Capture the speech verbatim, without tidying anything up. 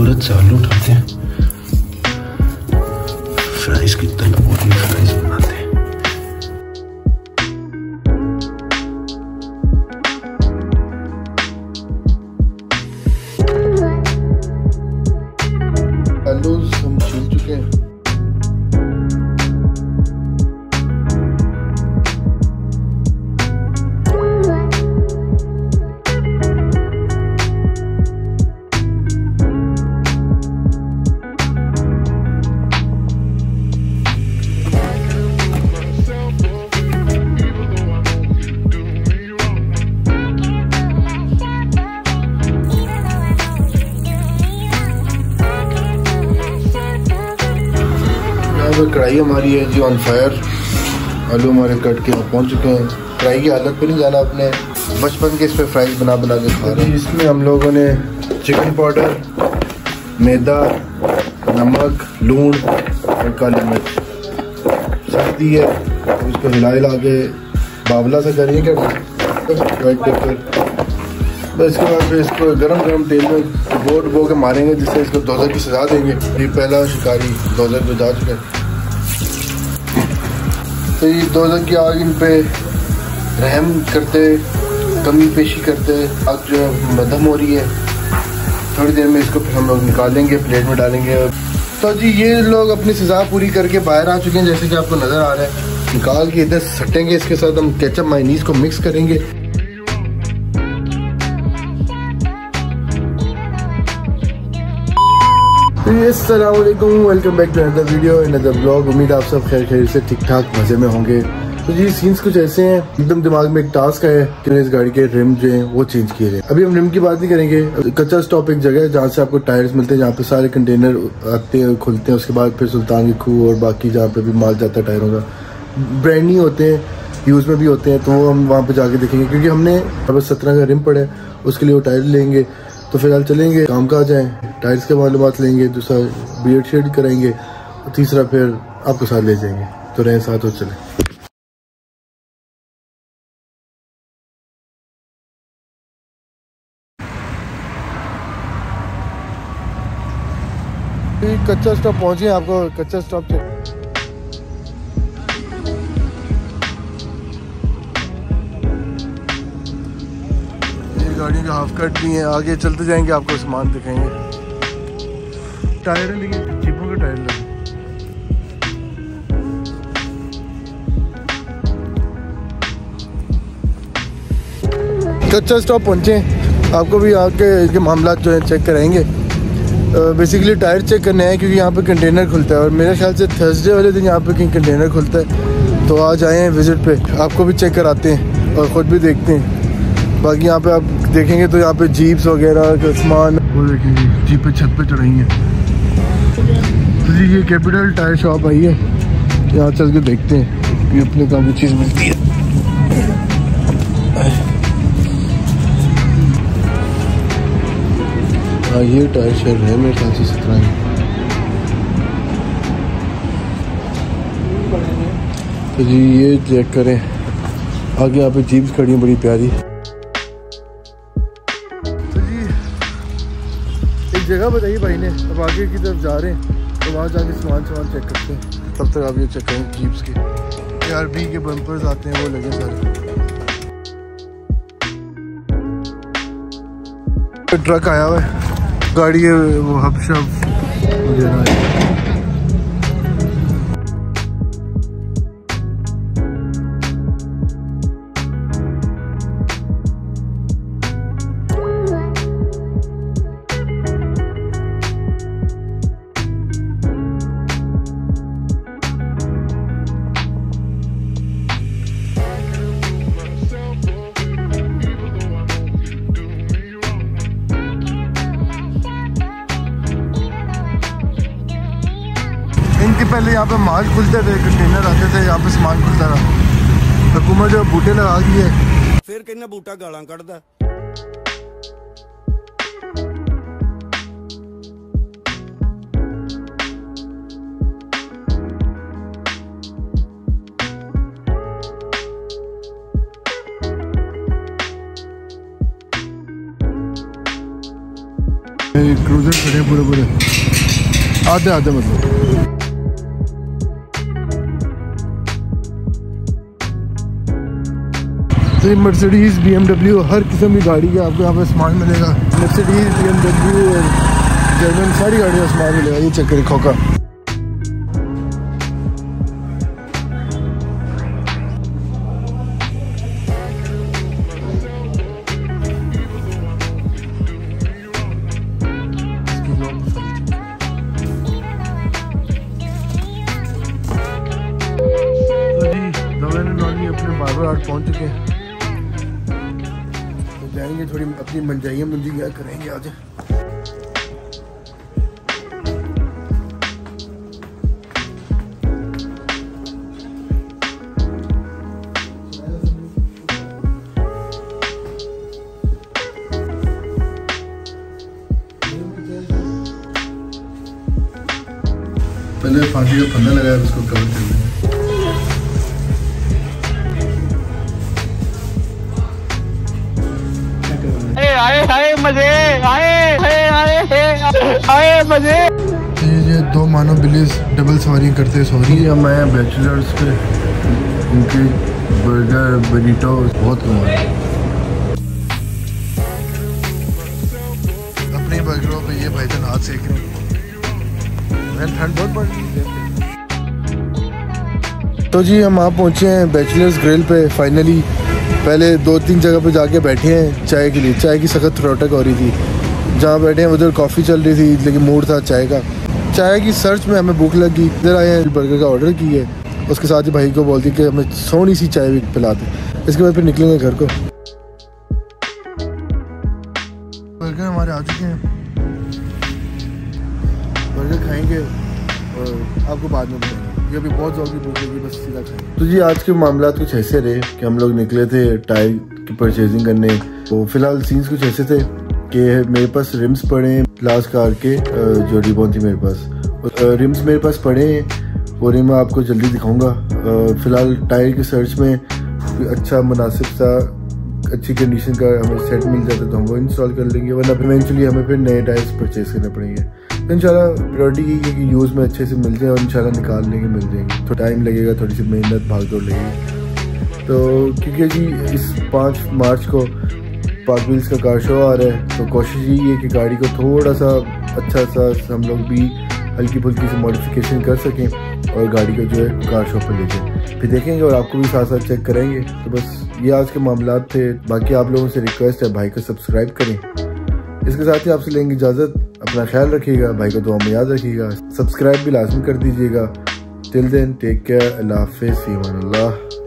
खूबसूरत से आलू उठाते हैं, फ्राइज की तंदूरी फ्राइज बनाते हैं। आलू हम छील चुके हैं। कढ़ाई हमारी है जी ऑन फायर। आलू हमारे कट के पहुंच चुके हैं। कढ़ाई की हालत पे नहीं जाना, अपने बचपन के इस पे फ्राइज बना बना के खा रहे हैं। इसमें हम लोगों ने चिकन पाउडर, मैदा, नमक, लूण और काली मिर्च सब दी है। तो इसको हिला हिला के बावला से करिए क्या वाइट पेपर। तो इसके बाद फिर इसको गरम गरम तेल में डुबो डुबो के मारेंगे, जिससे इसको दोज़ख की सजा देंगे। ये पहला शिकारी दोज़ख में जा चुका है। तो ये दोज़ख की आग इन पे रहम करते, कमी पेशी करते, आग जो मध्यम हो रही है। थोड़ी देर में इसको फिर हम लोग निकालेंगे, प्लेट में डालेंगे। तो जी ये लोग अपनी सजा पूरी करके बाहर आ चुके हैं, जैसे कि आपको नज़र आ रहा है। निकाल के इधर सटेंगे, इसके साथ हम केचप मायोनीज को मिक्स करेंगे। अस्सलाम वालेकुम, welcome back to another video, another vlog. उम्मीद आप सब खैर खैर से ठीक ठाक मज़े में होंगे। तो जी सीन्स कुछ ऐसे हैं, एकदम दिमाग में एक टास्क है कि इस गाड़ी के रिम जो हैं वो चेंज किए जाए। अभी हम रिम की बात नहीं करेंगे। कच्चा स्टॉप एक जगह है जहाँ से आपको टायर्स मिलते हैं, जहाँ पे सारे कंटेनर आते हैं खुलते हैं। उसके बाद फिर सुल्तान की खूह और बाकी जहाँ पे भी माल जाता है टायरों का, ब्रांड नहीं होते हैं, यूज़ में भी होते हैं। तो वो हम वहाँ पे जाके देखेंगे, क्योंकि हमने अब सत्रह का रिम पड़ा है, उसके लिए वो टायर लेंगे। तो फिलहाल चलेंगे, काम का आ जाएँ, टायर्स के मालूमात लेंगे, दूसरा बियर्ड शेड कराएंगे, और तीसरा फिर आपको साथ ले जाएंगे। तो रहें साथ और चलें। कच्चा स्टॉप पहुंचे, आपको कच्चा स्टॉप से गाड़ी का हाफ कट भी है। आगे चलते जाएंगे, आपको सामान दिखाएंगे। टायर लेकिन जीपों के टायर लगे। कच्चा स्टॉप पहुंचे, आपको भी आके के मामला जो है चेक कराएंगे। बेसिकली टायर चेक करने हैं, क्योंकि यहाँ पे कंटेनर खुलता है और मेरे ख्याल से थर्सडे वाले दिन यहाँ पे कहीं कंटेनर खुलता है। तो आज आए हैं विजिट पे, आपको भी चेक कराते हैं और ख़ुद भी देखते हैं। बाकी यहाँ पे आप देखेंगे तो यहाँ पे जीप्स वगैरह का सामान वो देखेंगे, जीप पे छत पे चढ़ाई है। तो जी ये कैपिटल टायर शॉप आई है, यहाँ चल के देखते हैं कि अपने काम की चीज़ मिलती है। हाँ ये टायर शेयर है मेरे ख्याल से सत्रह। तो जी ये चेक करें, आगे यहाँ पे जीप्स खड़ी हैं बड़ी प्यारी। जगह बताइए भाई ने, अब आगे की तरफ जा रहे हैं तो वहाँ जाके सामान सामान चेक करते हैं। तब तक आप ये चेक करें, जीप्स के आर बी के बम्पर्स आते हैं, वो लगे सारे। ट्रक आया हुआ है, गाड़ी है वो हब शब वगैरह। इनके पहले यहाँ पे माल खुलते थे, कंटेनर आते थे, यहाँ पे सामान खुलता था। हुकूमत जो बूटे लगा दी है, फिर कहना बूटा गालां कढ़दा। क्रूजर खड़े हैं पूरे पूरे, आधे आधे मतलब। तो मर्सिडीज, बी एम डब्ल्यू, हर किस्म की गाड़ी का आपको यहाँ पे सामान मिलेगा। मर्सिडीज, बी एम डब्ल्यू और जर्मन सारी गाड़ियों का सामान मिलेगा। ये चक्कर खोका अपने बारह आठ पहुंच चुके हैं। तो जाएंगे थोड़ी अपनी मंजाइयाँ मंजियाँ करेंगे आज। पहले फांसी का फंदा लगाया, उसको कवर कर देंगे। आए आए मजे, आए आए आए आए मजे। ये ये दो मानो बिलीज डबल सवारी करते सॉरी। हम आए बैचलर्स पे, उनके बर्गर बरीटो बहुत कमाल। अपने बर्गरों पे ये भाईजान हाथ सेक रहे हैं। ठंड बहुत बढ़ रही है। तो जी हम आप पहुंचे हैं बैचलर्स ग्रिल पे फाइनली। पहले दो तीन जगह पे जाके बैठे हैं चाय के लिए। चाय की सख्त रोटक हो रही थी। जहाँ बैठे हैं उधर कॉफ़ी चल रही थी, लेकिन मूड था चाय का। चाय की सर्च में हमें भूख लगी, इधर आए हैं, बर्गर का ऑर्डर की है। उसके साथ ही भाई को बोलती कि हमें सोनी सी चाय भी पिला दे। इसके बाद फिर निकलेंगे घर को। बर्गर हमारे आ चुके हैं, बर्गर खाएंगे और आपको बाद में बताएंगे। ये अभी बहुत जल्दी भूख लगी, बस सीधा खाएंगे। तो जी आज के मामला कुछ ऐसे रहे कि हम लोग निकले थे टायर की परचेजिंग करने। तो फिलहाल सीन्स कुछ ऐसे थे कि मेरे पास रिम्स पड़े हैं लास्ट कार के, जो रिबॉन थी मेरे पास। रिम्स मेरे पास पड़े हैं, वो रिम आपको जल्दी दिखाऊंगा। फिलहाल टायर की सर्च में अच्छा मुनासिब सा अच्छी कंडीशन का हमें सेट मिल जाता है तो हम वो इंस्टॉल कर लेंगे, वरना इवेंचुअली हमें फिर नए टायर्स परचेज करने पड़ेंगे। तो इंशाल्लाह प्रायोरिटी यही है कि यूज़ में अच्छे से मिल जाए और इंशाल्लाह निकाल लेंगे, मिल जाएंगे। तो टाइम लगेगा, थोड़ी सी मेहनत भाग दौड़ लगेगी। तो क्योंकि जी इस पाँच मार्च को पाक व्हील्स का कार शो आ रहा है, तो कोशिश यही है कि गाड़ी को थोड़ा सा अच्छा सा हम लोग भी हल्की फुल्की से मॉडिफिकेशन कर सकें और गाड़ी को जो है कार शो पर ले जाएँ। फिर देखेंगे और आपको भी साथ साथ चेक करेंगे। तो बस ये आज के मामलात थे। बाकी आप लोगों से रिक्वेस्ट है भाई को सब्सक्राइब करें। इसके साथ ही आपसे लेंगे इजाज़त। अपना ख्याल रखिएगा, भाई को दुआ में याद रखिएगा। सब्सक्राइब भी लाजमी कर दीजिएगा। टिल देन टेक केयर, अल्लाह हाफिज़, फ़ी अमान अल्लाह।